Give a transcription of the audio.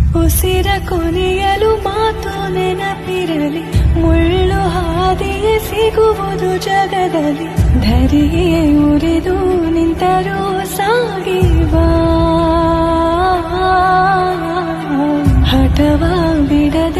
ಉಸಿರ ಕೊನೆಯಲು ಮಾತು ನೆನಪಿರಲಿ, ಮುಳ್ಳು ಹಾದಿಯೇ ಸಿಗುವುದು ಜಗದಲ್ಲಿ, ಧರಿಯೇ ಉರಿದು ನಿಂತರೂ ಸಾಗಿವಾ, ಹಠವ ಬಿಡದೆ